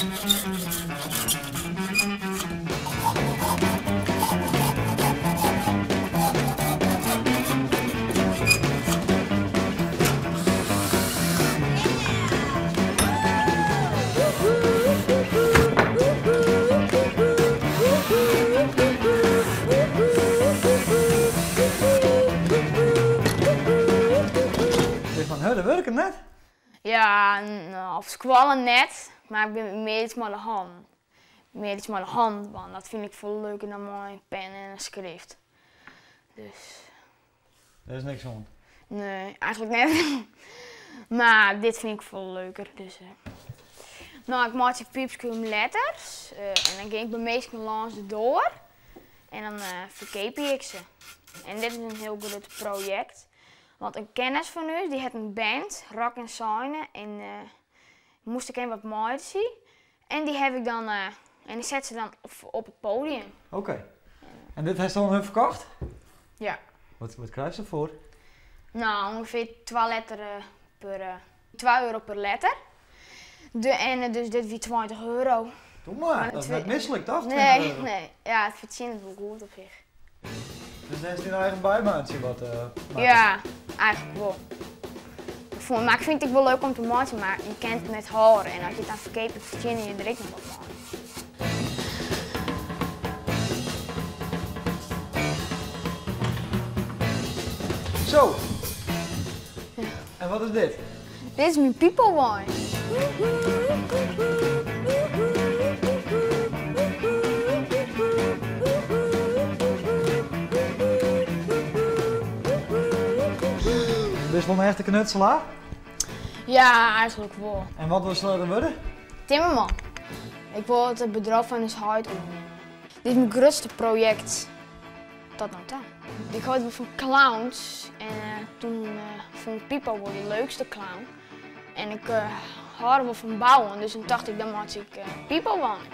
Dat werkt net? Ja, nou, op squallen net, maar ik ben meer iets met de hand. Meer iets met de hand, want dat vind ik veel leuker dan mijn pen en een schrift. Dus... Dat is niks van. Nee, eigenlijk net. Maar dit vind ik veel leuker. Dus, nou, ik maak piepskum letters en dan ging ik bij meestal langs de door en dan verkeep ik ze. En dit is een heel goed project. Want een kennis van u, die had een band, Rock and Signen, en moest ik hem wat mooi zien. En die heb ik dan, en die zet ze dan op het podium. Oké. En dit heeft dan hun verkocht? Ja. Wat krijg je ervoor? Nou, ongeveer 2 euro per letter. Dus dit weer 20 euro. Doe maar, dat is net misselijk toch? Nee, ja, het verzint het wel goed op zich. Dus dat is je eigen bijbaantje wat ja, eigenlijk wel. Maar ik vind het wel leuk om te maken, maar je kent het met horen en als je het dan verkeerd hebt, verzin je er nog wat van. Zo! Ja. En wat is dit? Dit is mijn people wine. Dit is wel een echte knutselaar? Ja, eigenlijk wel. En wat wil je worden? Timmerman. Ik wil het bedrijf van ons huid opnemen. Dit is mijn grootste project tot nu toe. Ik hoorde van clowns en toen vond ik Pipo wel de leukste clown. En ik hoorde wel van bouwen, dus toen dacht ik dan maak ik Pipo wonen.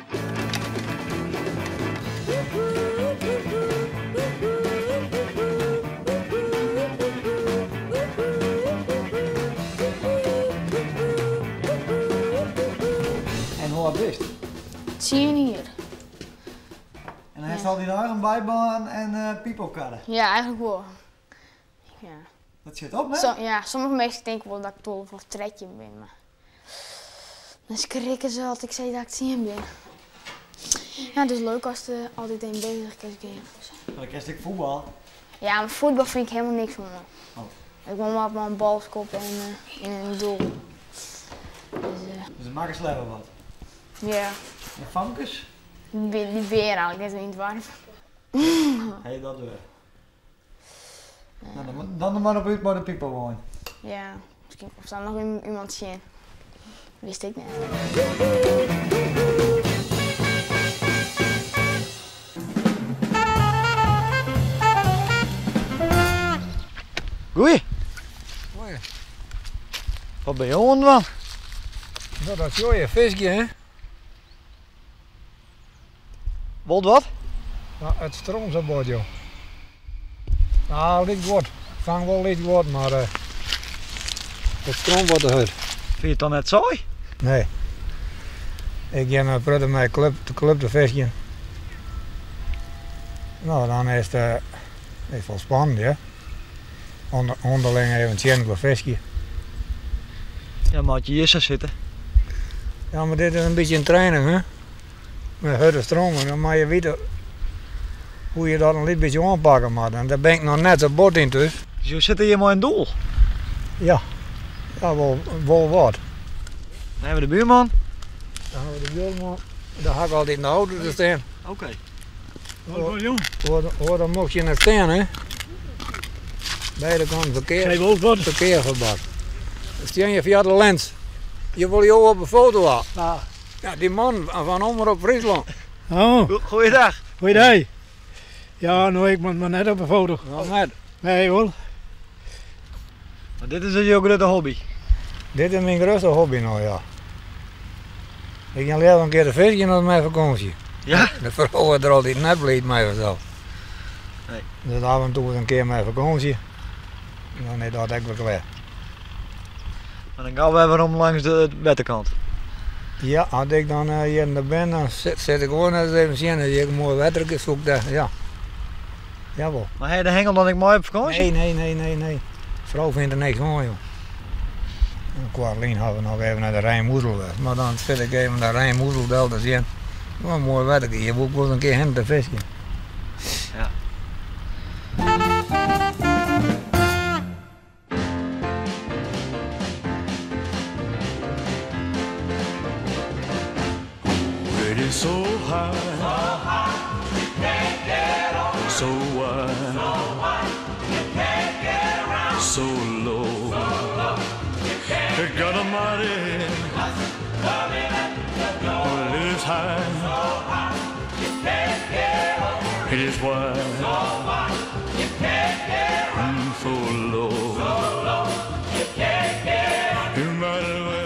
En hoe oud is het? Dat zie je hier. En hij heeft al die eigen bijbaan en piepelkarren. Ja, eigenlijk wel. Ja. Dat zit op, hè? Ja, sommige mensen denken wel dat ik toch wel trekje ben, maar dan schrikken ze als ik zeg dat ik zien ben. Ja, het is leuk als er altijd een bezig is. Dan krijg ik voetbal. Ja, maar voetbal vind ik helemaal niks van me. Oh. Ik wil maar op mijn balskop en in een doel. Dus dan maken ze lekker wat. Ja. En famkes? Die weer eigenlijk, net niet warm. Hé, dat weer. Nou, dan maar op uit bij de people wonen. Ja, misschien of er nog iemand zien. Wist ik net. Goeie. Mooi. Wat ben je aan man? Nou, dat is je visje, hè? Wat? Nou, het stroomsabord, joh. Nou, dit wordt. Vang wel dit wordt, maar het stroom wordt eruit. Vind je het dan net saai? Nee. Ik ga naar Prutten met de club te visje. Nou, dan is het wel spannend, ja. Onderling even een tjenkel visje. Ja, maar je hier zou zitten. Ja, maar dit is een beetje een training, hè? Met harde stromen, dan moet je weten hoe je dat een beetje aanpakken moet. En daar ben ik nog net zo bot in dus. Dus je zit hier maar in doel? Ja, ja wel wat. Dan hebben we de buurman. Dan hebben we de buurman. Daar ga ik altijd in de auto te staan. Oké. Hoor, dan mocht je naar staan, hè? Beide kanten verkeersverbod. Dan sta je via de lens. Je wil je ook op een foto hebben. Ja, die man van Omroep Friesland. Oh, Goeiedag. goeiedag. Ja, nou ik moet maar net op een foto. Ja, net. Nee hoor. Maar dit is dus jouw grote hobby? Dit is mijn grootste hobby nou, ja. Ik ga liever een keer de visje naar mijn vakantie. Ja? De vrouwen er altijd net blij mee vanzelf. Nee. Dus af en toe een keer mijn vakantie. Dan is dat echt wel klaar. En dan gaan we even om langs de wetterkant. Ja, als ik dan hier in de ben, dan zit ik gewoon eens even zien dat je een mooi wetter zoekt. Ja. Jawel. Maar heb je de hengel dan niet mooi op vakantie? Nee. Vrouw vindt er niks van, joh. Kwartlien hadden we nog even naar de Rijnmoezel. Maar dan zit ik even naar de Rijnmoezel te zien. Wat een mooi wetter. Je moet wel een keer heen te vissen. Ja. It is so high, you can't get on. So wide, you can't get around. So low, you can't get almighty. Well, it is high, you can't get on. It is wide, you can't get around. So low, you can't get on. You might as well.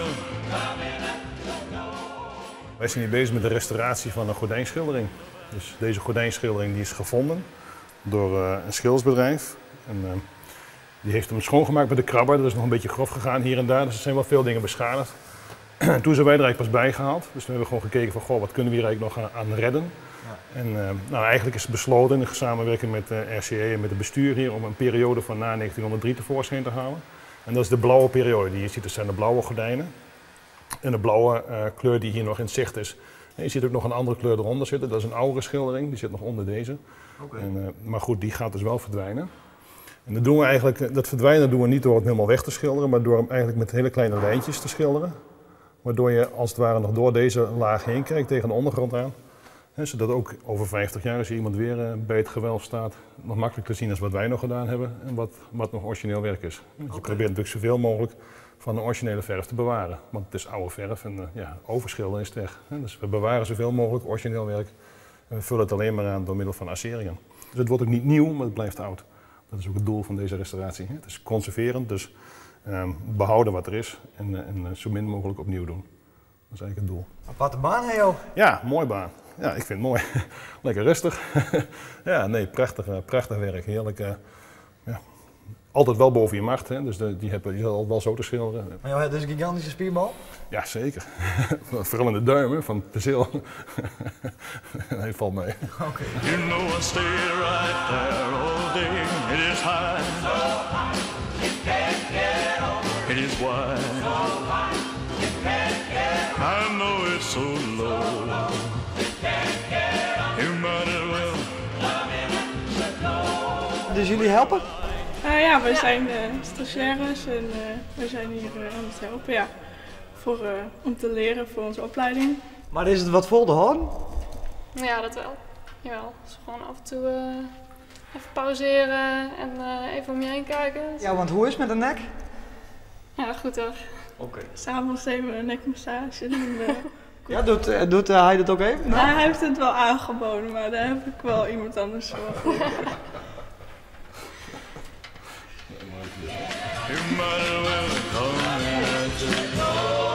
Wij zijn hier bezig met de restauratie van een gordijnschildering. Dus deze gordijnschildering die is gevonden door een schildersbedrijf. En, die heeft hem schoongemaakt met de krabber. Dat is nog een beetje grof gegaan hier en daar. Dus er zijn wel veel dingen beschadigd. Toen zijn wij er eigenlijk pas bijgehaald. Dus we hebben gewoon gekeken van goh, wat kunnen we hier eigenlijk nog aan redden. Ja. En nou, eigenlijk is het besloten in samenwerking met RCE en met het bestuur hier om een periode van na 1903 tevoorschijn te halen. En dat is de blauwe periode die je ziet. Dat zijn de blauwe gordijnen. En de blauwe kleur die hier nog in zicht is. En je ziet ook nog een andere kleur eronder zitten. Dat is een oudere schildering, die zit nog onder deze. Okay. Maar goed, die gaat dus wel verdwijnen. En dat doen we eigenlijk, dat verdwijnen doen we niet door het helemaal weg te schilderen, maar door hem eigenlijk met hele kleine lijntjes te schilderen. Waardoor je als het ware nog door deze laag heen kijkt tegen de ondergrond aan. He, zodat ook over 50 jaar, als je iemand weer bij het gewelf staat, nog makkelijk te zien is wat wij nog gedaan hebben en wat nog origineel werk is. Je probeert natuurlijk zoveel mogelijk van de originele verf te bewaren. Want het is oude verf en ja, overschilderen is het weg. Dus we bewaren zoveel mogelijk origineel werk en we vullen het alleen maar aan door middel van asseringen. Dus het wordt ook niet nieuw, maar het blijft oud. Dat is ook het doel van deze restauratie. Het is conserverend, dus behouden wat er is en zo min mogelijk opnieuw doen. Dat is eigenlijk het doel. Aparte baan, hè joh? Ja, mooi baan. Ja, ik vind het mooi. Lekker rustig. Ja, nee, prachtig werk. Heerlijk. Ja. Altijd wel boven je macht, hè? Dus die is al wel zo te schilderen. Maar joh, het is een gigantische spierbal? Ja, zeker. Vooral in de duimen van het penseel. Hij valt mee. Okay. You know I stay right there all day. It is high, so high, you can't get on. It is wide, so high, you can't get on. I know it's so low, you can't get on. You might as well. Dus jullie helpen? Ja, wij zijn stagiaires en wij zijn hier aan het helpen, ja. Om te leren voor onze opleiding. Maar is het wat vol te houden? Ja, dat wel. Jawel. Dus gewoon af en toe even pauzeren en even om je heen kijken. Ja, want hoe is het met de nek? Ja, goed hoor. Oké. S'avonds even een nekmassage. Ja, doet hij dat ook even? Nou, hij heeft het wel aangeboden, maar daar heb ik wel iemand anders voor. You might as well come.